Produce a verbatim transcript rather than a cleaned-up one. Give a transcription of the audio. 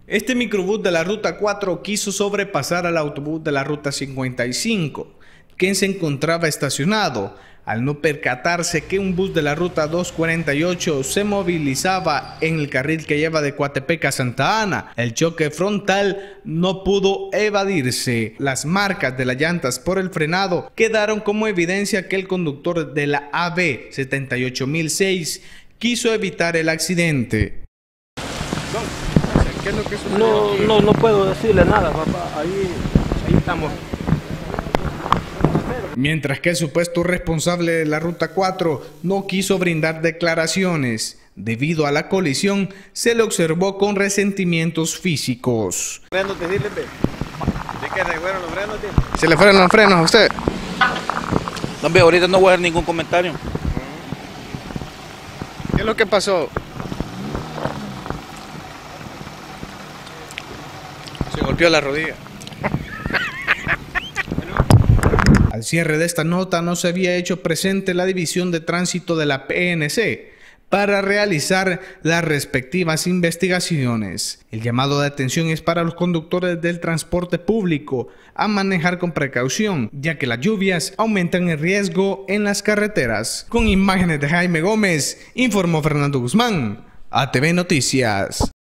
Este microbús de la ruta cuatro quiso sobrepasar al autobús de la ruta cincuenta y cinco, que se encontraba estacionado, al no percatarse que un bus de la ruta doscientos cuarenta y ocho se movilizaba en el carril que lleva de Coatepeque a Santa Ana. El choque frontal no pudo evadirse. Las marcas de las llantas por el frenado quedaron como evidencia que el conductor de la A B setenta y ocho mil seis quiso evitar el accidente. ¿Qué es lo que sucedió? No, no, no puedo decirle nada, papá. Ahí, ahí estamos. Mientras que el supuesto responsable de la ruta cuatro no quiso brindar declaraciones. Debido a la colisión, se le observó con resentimientos físicos. ¿Se le fueron los frenos a usted? No, hombre, ahorita no voy a dar ningún comentario. ¿Qué es lo que pasó? Se golpeó la rodilla. Al cierre de esta nota no se había hecho presente la División de Tránsito de la P N C para realizar las respectivas investigaciones. El llamado de atención es para los conductores del transporte público a manejar con precaución, ya que las lluvias aumentan el riesgo en las carreteras. Con imágenes de Jaime Gómez, informó Fernando Guzmán, A T V Noticias.